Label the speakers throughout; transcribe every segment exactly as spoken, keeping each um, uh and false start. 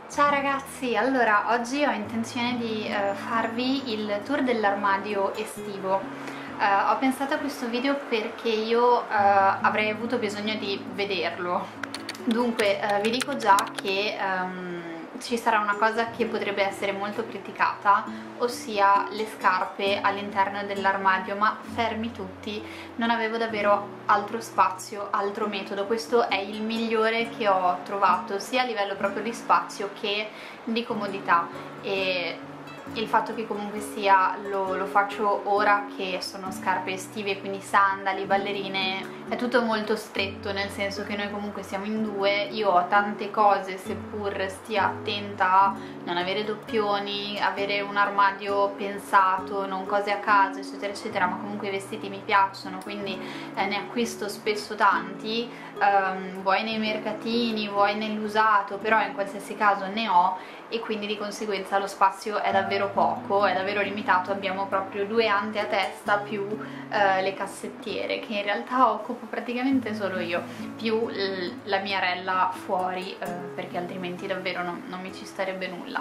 Speaker 1: Ciao ragazzi, allora oggi ho intenzione di eh, farvi il tour dell'armadio estivo. Eh, ho pensato a questo video perché io eh, avrei avuto bisogno di vederlo. Dunque eh, vi dico già che ehm, ci sarà una cosa che potrebbe essere molto criticata, ossia le scarpe all'interno dell'armadio, ma fermi tutti, non avevo davvero altro spazio, altro metodo. Questo è il migliore che ho trovato, sia a livello proprio di spazio che di comodità, e il fatto che comunque sia lo, lo faccio ora che sono scarpe estive, quindi sandali, ballerine, è tutto molto stretto, nel senso che noi comunque siamo in due, io ho tante cose, seppur stia attenta a non avere doppioni, avere un armadio pensato, non cose a caso eccetera eccetera, ma comunque i vestiti mi piacciono, quindi eh, ne acquisto spesso tanti, ehm, vuoi nei mercatini, vuoi nell'usato, però in qualsiasi caso ne ho, e quindi di conseguenza lo spazio è davvero poco, è davvero limitato. Abbiamo proprio due ante a testa più eh, le cassettiere, che in realtà occupo praticamente solo io, più la mia rella fuori, eh, perché altrimenti davvero non, non mi ci starebbe nulla.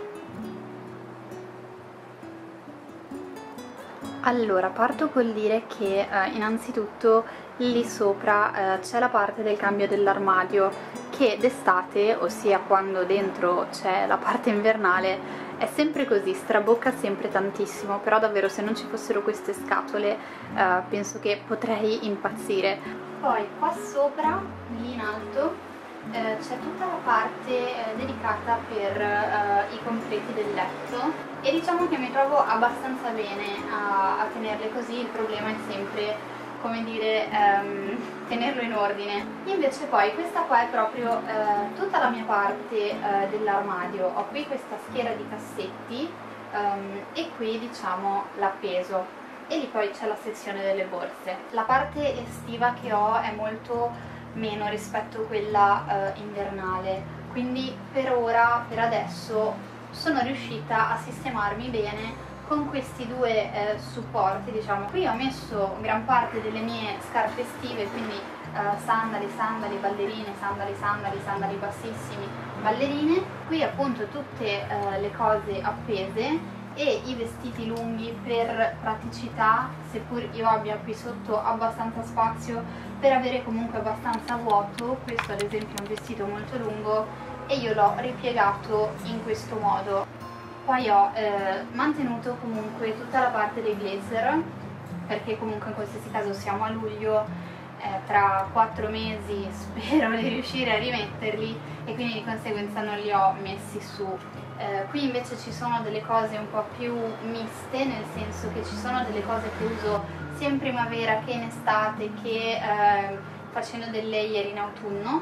Speaker 1: Allora, parto col dire che eh, innanzitutto lì sopra eh, c'è la parte del cambio dell'armadio, che d'estate, ossia quando dentro c'è la parte invernale, è sempre così, strabocca sempre tantissimo, però davvero se non ci fossero queste scatole eh, penso che potrei impazzire. Poi qua sopra, lì in alto, eh, c'è tutta la parte eh, dedicata per eh, i completi del letto, e diciamo che mi trovo abbastanza bene a, a tenerle così. Il problema è sempre, come dire, ehm, tenerlo in ordine. Invece poi questa qua è proprio eh, tutta la mia parte eh, dell'armadio. Ho qui questa schiera di cassetti ehm, e qui diciamo l'appeso, e lì poi c'è la sezione delle borse. La parte estiva che ho è molto meno rispetto a quella eh, invernale, quindi per ora, per adesso, sono riuscita a sistemarmi bene con questi due eh, supporti, diciamo. Qui ho messo gran parte delle mie scarpe estive, quindi eh, sandali, sandali, ballerine, sandali, sandali, sandali bassissimi, ballerine. Qui appunto tutte eh, le cose appese e i vestiti lunghi per praticità, seppur io abbia qui sotto abbastanza spazio per avere comunque abbastanza vuoto. Questo ad esempio è un vestito molto lungo e io l'ho ripiegato in questo modo. Poi ho eh, mantenuto comunque tutta la parte dei blazer, perché comunque in qualsiasi caso siamo a luglio, eh, tra quattro mesi spero di riuscire a rimetterli, e quindi di conseguenza non li ho messi su. Eh, qui invece ci sono delle cose un po' più miste, nel senso che ci sono delle cose che uso sia in primavera che in estate, che eh, facendo del layer in autunno,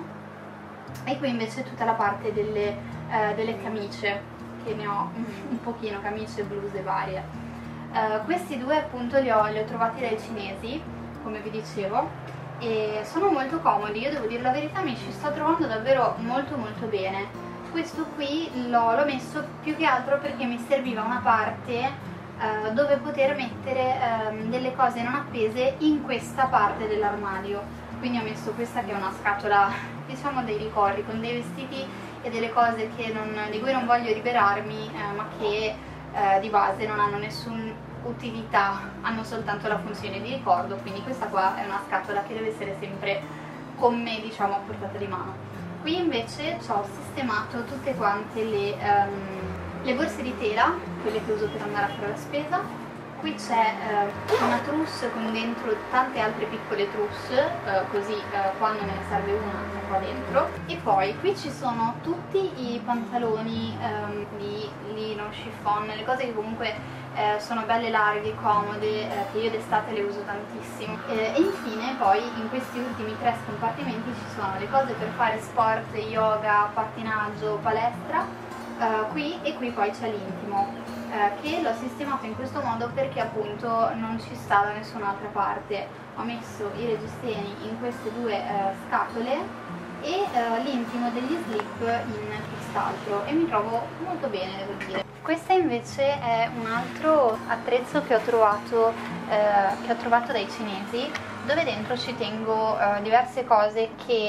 Speaker 1: e qui invece tutta la parte delle, eh, delle camicie, che ne ho un pochino, camicie, bluse varie. Uh, questi due appunto li ho, li ho trovati dai cinesi, come vi dicevo, e sono molto comodi. Io devo dire la verità, mi ci sto trovando davvero molto molto bene. Questo qui l'ho messo più che altro perché mi serviva una parte uh, dove poter mettere um, delle cose non appese in questa parte dell'armadio, quindi ho messo questa che è una scatola, diciamo, dei ricordi, con dei vestiti e delle cose che non, di cui non voglio liberarmi, eh, ma che eh, di base non hanno nessuna utilità, hanno soltanto la funzione di ricordo. Quindi questa qua è una scatola che deve essere sempre con me, diciamo, a portata di mano. Qui invece ci ho sistemato tutte quante le, um, le borse di tela, quelle che uso per andare a fare la spesa. Qui c'è eh, una trousse con dentro tante altre piccole trousse, eh, così eh, quando me ne serve una è qua dentro. E poi qui ci sono tutti i pantaloni ehm, di lino, chiffon, le cose che comunque eh, sono belle larghe, comode, eh, che io d'estate le uso tantissimo. Eh, e infine poi in questi ultimi tre scompartimenti ci sono le cose per fare sport, yoga, pattinaggio, palestra, eh, qui, e qui poi c'è l'intimo, che l'ho sistemato in questo modo perché appunto non ci sta da nessun'altra parte. Ho messo i reggiseni in queste due eh, scatole e eh, l'intimo degli slip in quest'altro, e mi trovo molto bene, devo dire. Questo invece è un altro attrezzo che ho trovato, eh, che ho trovato dai cinesi, dove dentro ci tengo eh, diverse cose che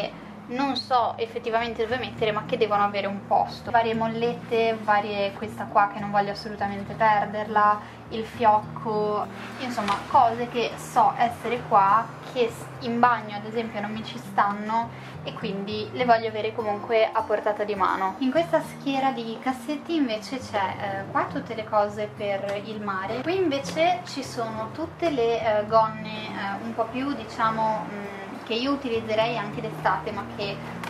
Speaker 1: non so effettivamente dove mettere, ma che devono avere un posto. Varie mollette, varie, questa qua che non voglio assolutamente perderla, il fiocco, insomma cose che so essere qua, che in bagno ad esempio non mi ci stanno e quindi le voglio avere comunque a portata di mano. In questa schiera di cassetti invece c'è eh, qua tutte le cose per il mare, qui invece ci sono tutte le eh, gonne eh, un po' più diciamo mh, che io utilizzerei anche d'estate, ma che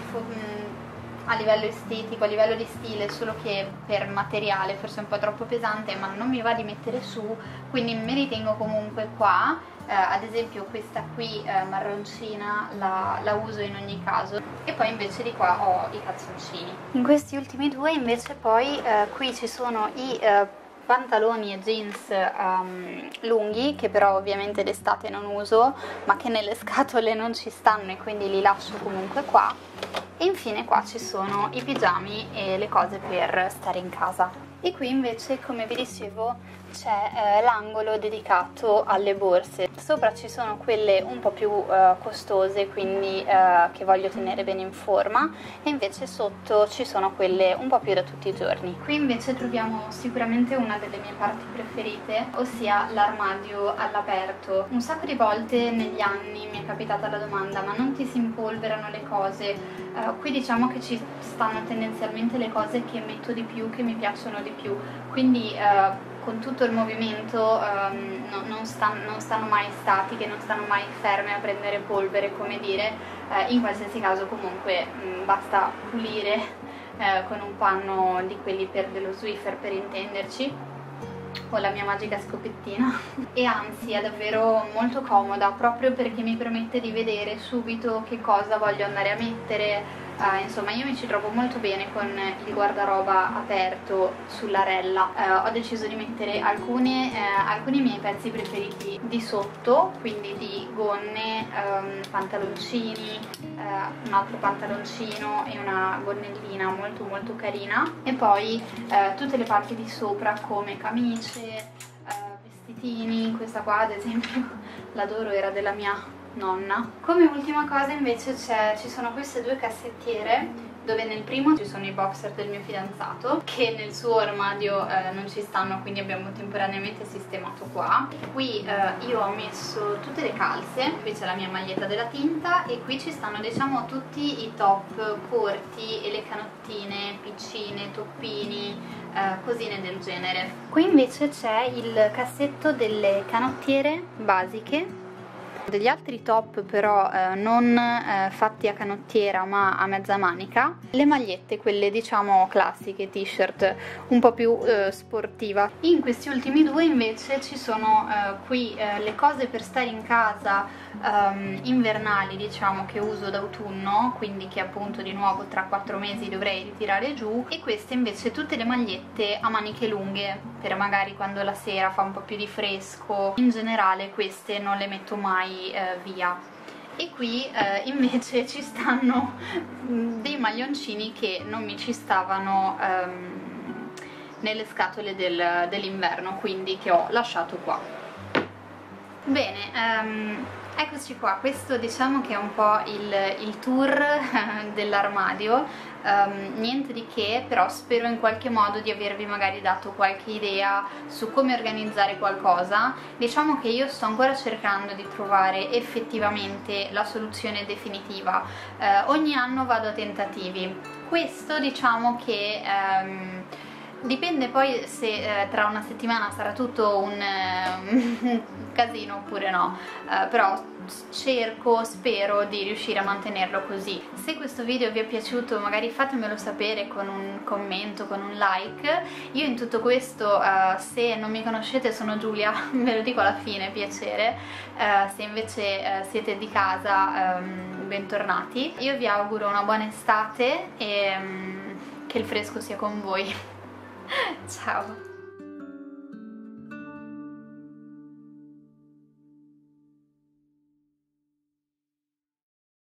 Speaker 1: mh, a livello estetico, a livello di stile, solo che per materiale forse è un po' troppo pesante, ma non mi va di mettere su, quindi me li tengo comunque qua. Eh, ad esempio questa qui eh, marroncina la, la uso in ogni caso, e poi invece di qua ho i calzoncini. In questi ultimi due invece poi eh, qui ci sono i eh, pantaloni e jeans um, lunghi, che però ovviamente d'estate non uso, ma che nelle scatole non ci stanno e quindi li lascio comunque qua. E infine qua ci sono i pigiami e le cose per stare in casa. E qui invece, come vi dicevo, c'è eh, l'angolo dedicato alle borse. Sopra ci sono quelle un po' più eh, costose, quindi eh, che voglio tenere bene in forma, e invece sotto ci sono quelle un po' più da tutti i giorni. Qui invece troviamo sicuramente una delle mie parti preferite, ossia l'armadio all'aperto. Un sacco di volte negli anni mi è capitata la domanda: ma non ti si impolverano le cose? Uh, qui diciamo che ci stanno tendenzialmente le cose che metto di più, che mi piacciono di più, quindi uh, con tutto il movimento um, no, non, stanno, non stanno mai statiche, non stanno mai ferme a prendere polvere, come dire. Uh, in qualsiasi caso comunque mh, basta pulire uh, con un panno di quelli per dello Swiffer, per intenderci, o la mia magica scoppettina, e anzi è davvero molto comoda proprio perché mi permette di vedere subito che cosa voglio andare a mettere. Uh, insomma, io mi ci trovo molto bene con il guardaroba aperto sulla rella. Uh, ho deciso di mettere alcune, uh, alcuni miei pezzi preferiti di sotto, quindi di gonne, um, pantaloncini, uh, un altro pantaloncino e una gonnellina molto molto carina, e poi uh, tutte le parti di sopra come camicie, uh, vestitini. Questa qua ad esempio l'adoro, era della mia nonna. Come ultima cosa invece ci sono queste due cassettiere, dove nel primo ci sono i boxer del mio fidanzato, che nel suo armadio eh, non ci stanno, quindi abbiamo temporaneamente sistemato qua. Qui eh, io ho messo tutte le calze, qui c'è la mia maglietta della tinta, e qui ci stanno diciamo tutti i top corti e le canottine, piccine, toppini, eh, cosine del genere. Qui invece c'è il cassetto delle canottiere basiche, degli altri top però eh, non eh, fatti a canottiera ma a mezza manica, le magliette, quelle diciamo classiche, t-shirt un po' più eh, sportiva. In questi ultimi due invece ci sono eh, qui eh, le cose per stare in casa um, invernali, diciamo, che uso d'autunno, quindi che appunto di nuovo tra quattro mesi dovrei ritirare giù, e queste invece tutte le magliette a maniche lunghe per magari quando la sera fa un po' più di fresco. In generale queste non le metto mai Eh, via. E qui eh, invece ci stanno dei maglioncini che non mi ci stavano ehm, nelle scatole del, dell'inverno, quindi che ho lasciato qua. Bene, ehm, eccoci qua. Questo diciamo che è un po' il, il tour dell'armadio. Um, niente di che, però spero in qualche modo di avervi magari dato qualche idea su come organizzare qualcosa. Diciamo che io sto ancora cercando di trovare effettivamente la soluzione definitiva. Uh, ogni anno vado a tentativi. Questo diciamo che um, dipende poi se eh, tra una settimana sarà tutto un, eh, un casino oppure no, uh, però cerco, spero di riuscire a mantenerlo così. Se questo video vi è piaciuto magari fatemelo sapere con un commento, con un like. Io in tutto questo, uh, se non mi conoscete, sono Giulia, ve lo dico alla fine, piacere. Uh, se invece uh, siete di casa, um, bentornati. Io vi auguro una buona estate e um, che il fresco sia con voi. Ciao!